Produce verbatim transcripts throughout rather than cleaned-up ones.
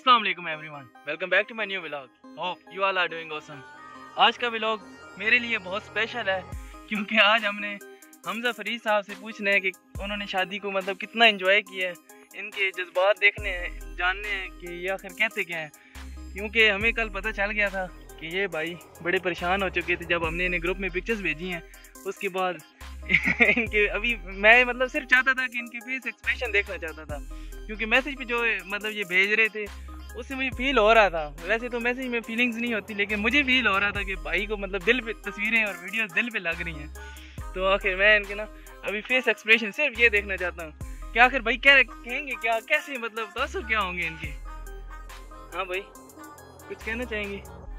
अस्सलाम वालेकुम everyone, welcome back to my new vlog. Hope you all are doing awesome. आज का vlog मेरे लिए बहुत स्पेशल है क्योंकि आज हमने हमजा फरीद साहब से पूछना है कि उन्होंने शादी को मतलब कितना एंजॉय किया है, इनके जज्बात देखने हैं, जानने हैं कि ये आखिर कहते क्या हैं। क्योंकि हमें कल पता चल गया था कि ये भाई बड़े परेशान हो चुके थे जब हमने इन्हें ग्रुप में पिक्चर्स भेजी हैं। उसके बाद इनके अभी मैं मतलब सिर्फ चाहता था कि इनके फेस एक्सप्रेशन देखना चाहता था, क्योंकि मैसेज पे जो मतलब ये भेज रहे थे उससे मुझे फील हो रहा था। वैसे तो मैसेज में फीलिंग्स नहीं होती, लेकिन मुझे फील हो रहा था कि भाई को मतलब दिल पे तस्वीरें और वीडियोस दिल पे लग रही हैं। तो आखिर मैं इनके ना अभी फेस एक्सप्रेशन सिर्फ ये देखना चाहता हूँ कि आखिर भाई क्या कहेंगे, क्या कैसे मतलब तासुर क्या होंगे इनके। हाँ भाई कुछ कहना चाहेंगे?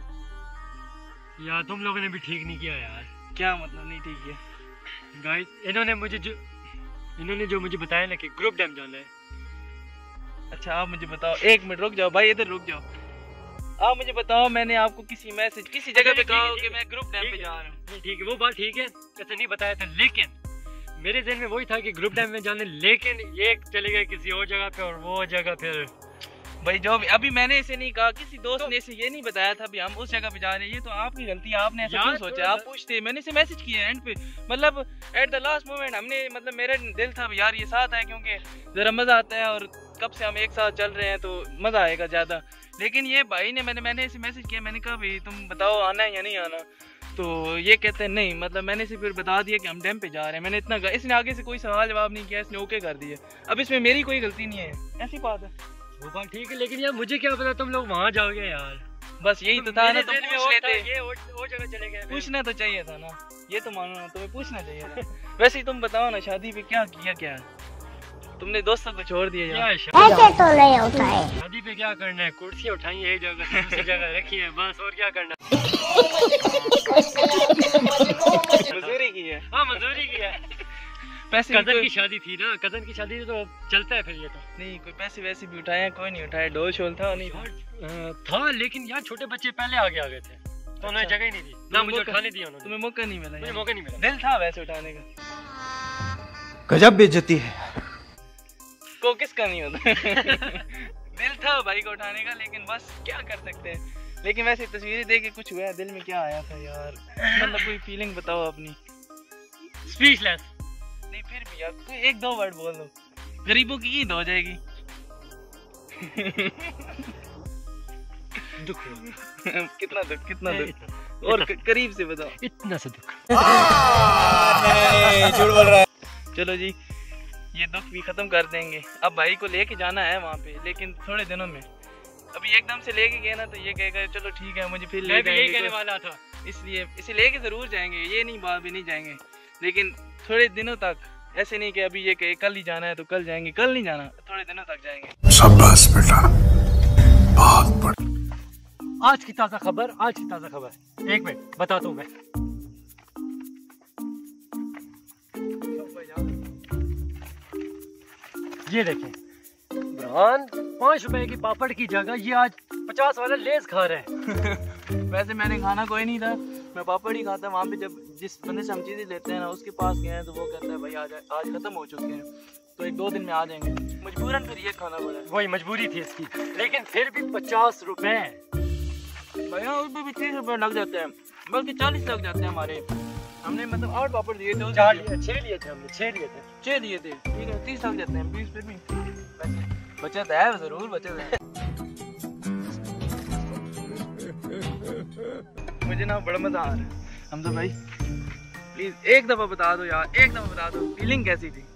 यार तुम लोगों ने भी ठीक नहीं किया यार। क्या मतलब नहीं ठीक किया? गाइस इन्होंने मुझे जो इन्होंने जो मुझे बताया ना कि ग्रुप डैम जाना है। अच्छा आप मुझे बताओ, एक मिनट रुक जाओ भाई, इधर रुक जाओ। आप मुझे बताओ, मैंने आपको किसी मैसेज किसी जगह पे कहा कि मैं ग्रुप डैम पे जा रहा हूँ? ठीक है वो बात ठीक है, ऐसे नहीं बताया था, लेकिन मेरे ज़हन में वही था कि ग्रुप डैम में जाने, लेकिन ये चले गए किसी और जगह पे और वो जगह फिर भाई जो भी अभी मैंने इसे नहीं कहा, किसी दोस्त तो, ने इसे ये नहीं बताया था भी हम उस जगह पे जा रहे हैं। ये तो आपकी गलती है, आपने ऐसा क्यों सोचा? आप पूछते, मैंने इसे मैसेज किया एंड पे, मतलब एट द लास्ट मोमेंट हमने मतलब मेरा दिल था यार ये साथ है क्योंकि ज़रा मज़ा आता है और कब से हम एक साथ चल रहे हैं तो मज़ा आएगा ज़्यादा। लेकिन ये भाई ने मैंने मैंने इसे मैसेज किया, मैंने कहा भाई तुम बताओ आना है या नहीं आना, तो ये कहते हैं नहीं। मतलब मैंने इसे फिर बता दिया कि हम डैम पे जा रहे हैं। मैंने इतना, इसने आगे से कोई सवाल जवाब नहीं किया, इसने ओके कर दिया। अब इसमें मेरी कोई गलती नहीं है, ऐसी बात है। वो बात ठीक है, लेकिन यार मुझे क्या पता तुम लोग वहाँ जाओगे यार। बस यही तो था ना, तुम पूछ लेते, ये वो जगह चले गए। पूछना तो चाहिए था ना, ये तो मानो ना, तुम्हें पूछना चाहिए था। वैसे ही तुम बताओ ना, शादी पे क्या किया, क्या तुमने दोस्तों को छोड़ दिया यार? ऐसे तो नहीं होता है। शादी पे क्या करना है, कुर्सी उठाई है एक जगह से दूसरी जगह रखी है, बस और क्या करना। मजदूरी की है। हाँ मजदूरी की है। पैसे कजन की शादी थी ना, कजन की शादी तो चलता है फिर। ये तो नहीं कोई पैसे वैसे भी उठाए, कोई नहीं उठाया, डोल शोल था नहीं था, था लेकिन यार छोटे बच्चे पहले आगे आ गए थे तो उन्हें जगह ही नहीं दी ना, मुझे उठाने दिया उन्होंने। तुम्हें मौका नहीं मिला? मुझे मौका नहीं मिला। दिल था वैसे उठाने का। गजब बेइज्जती है। को किसका नहीं होता दिल था भाई को उठाने का, लेकिन बस क्या कर सकते हैं। लेकिन वैसे तस्वीरें देख के कुछ हुआ है, दिल में क्या आया था यार? मतलब कोई फीलिंग बताओ अपनी। स्पीचलेस। नहीं फिर भी यार कोई एक दो वर्ड बोल दो, गरीबों की ईद हो जाएगी। दुख कितना दुख, कितना दुख, और करीब से बताओ। इतना सा दुख। झूठ बोल रहा है। चलो जी ये दुख भी खत्म कर देंगे। अब भाई को लेके जाना है वहाँ पे, लेकिन थोड़े दिनों में। अभी एकदम से लेके गए ना तो ये कहेगा चलो ठीक है मुझे फिर ले जाएंगे, यही कहने वाला था, इसलिए इसे लेके जरूर जाएंगे। ये नहीं बात भी नहीं जाएंगे, लेकिन थोड़े दिनों तक। ऐसे नहीं कि अभी ये कहे कल ही जाना है तो कल जाएंगे, कल नहीं जाना, थोड़े दिनों तक जाएंगे। शाबाश बेटा, बहुत बढ़िया। आज की ताज़ा खबर, आज की ताज़ा खबर, एक मिनट बताता हूँ मैं। ये देखें बुरहान, पाँच रुपए की पापड़ की जगह ये आज पचास वाला लेस खा रहे हैं। वैसे मैंने खाना कोई नहीं था, मैं पापड़ ही खाता। वहाँ पे जब जिस बंदे से हम चीज़ें लेते हैं ना उसके पास गए हैं तो वो कहता है भाई आज आज खत्म हो चुके हैं, तो एक दो दिन में आ जाएंगे। मजबूरन फिर ये खाना पड़ा। वही मजबूरी थी इसकी, लेकिन फिर भी पचास रुपए भैया, उसमें भी तीस रुपए लग जाते हैं, बल्कि चालीस लग जाते हैं हमारे। हमने मतलब आठ पापड़ दिए थे, चार लिए, छह लिए थे हमने, छह लिए थे, छह लिए थे, ठीक है तीस लग जाते हैं, बीस फिर भी बचत है, जरूर बचत है। मुझे ना बड़ा मजा आ रहा है। हमजा भाई प्लीज एक दफा बता दो यार, एक दफा बता दो फीलिंग कैसी थी?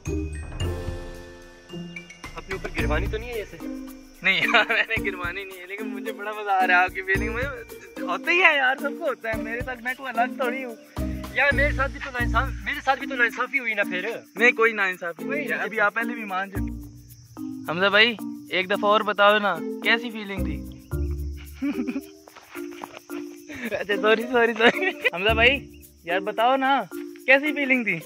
अपने ऊपर गिरवानी तो नहीं है ऐसे? नहीं यार मैंने गिरवानी नहीं है, लेकिन मुझे बड़ा मजा आ रहा है आपकी फीलिंग में। होता ही है यार, सबको होता है, मेरे साथ मैं कोई अलग थोड़ी हूँ यार। मेरे साथ भी तो नाइंसाफ मेरे साथ भी तो नाइंसाफी हुई ना फिर। नहीं कोई नाइंसाफी नहीं है, अभी आप पहले भी मान चुके। हमजा भाई एक दफा और बताओ ना कैसी फीलिंग थी? अच्छा सॉरी सॉरी सॉरी हमजा भाई यार बताओ ना कैसी फीलिंग थी?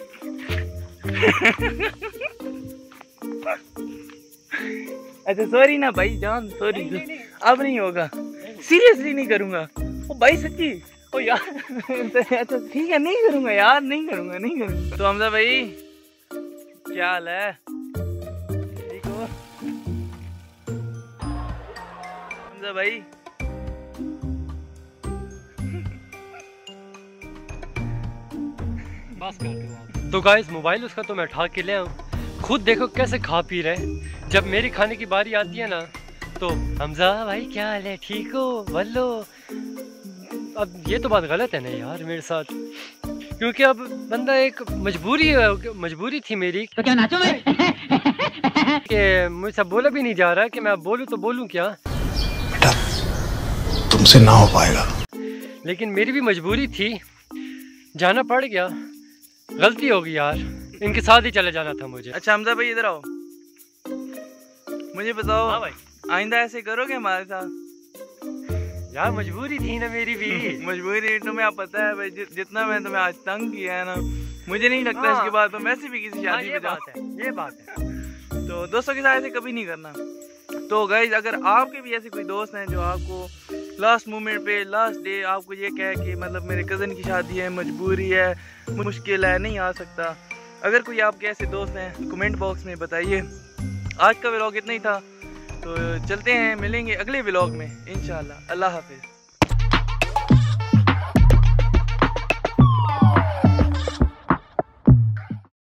अच्छा सॉरी ना भाई जान, सॉरी। अब नहीं होगा, सीरियसली नहीं करूँगा। ओ भाई सच्ची, ओ यार अच्छा ठीक है नहीं करूँगा यार, नहीं करूँगा नहीं करूँगा। तो हमजा भाई क्या हाल है? ठीक हो? भाई। बस कर दो। तो गाइस मोबाइल उसका तो मैं उठा के ले आऊँ, खुद देखो कैसे खा पी रहे। जब मेरी खाने की बारी आती है ना तो हमजा भाई क्या हाल है, ठीक हो, बल्लो। अब ये तो बात गलत है ना यार मेरे साथ, क्योंकि अब बंदा एक मजबूरी है, मजबूरी थी मेरी। तो क्या नाचो मैं कि मुझसे बोला भी नहीं जा रहा कि मैं बोलूँ तो बोलूँ क्या। बेटा तुमसे ना हो पाएगा। लेकिन मेरी भी मजबूरी थी, जाना पड़ गया। गलती होगी यार, इनके साथ ही चले जाना था मुझे। अच्छा हमजा भाई इधर आओ, मुझे बताओ। हाँ भाई। आइंदा ऐसे करोगे हमारे साथ? यार मजबूरी थी ना मेरी भी। मजबूरी तुम्हें आप पता है भाई, जि, जितना मैं तुम्हें आज तंग किया है ना, मुझे नहीं लगता हाँ। इसके बाद तो मैं से भी किसी हाँ, शादी ये में बात जाऊं। है, ये बात है। तो दोस्तों के साथ ऐसे कभी नहीं करना। तो गाइज अगर आपके भी ऐसे कोई दोस्त हैं जो आपको लास्ट मोमेंट पे, लास्ट डे आपको ये कहे कि मतलब मेरे कज़न की शादी है, मजबूरी है, मुश्किल है, नहीं आ सकता, अगर कोई आपके ऐसे दोस्त हैं तो कमेंट बॉक्स में बताइए। आज का व्लॉग इतना ही था, तो चलते हैं, मिलेंगे अगले व्लॉग में इंशाल्लाह। अल्लाह हाफिज़।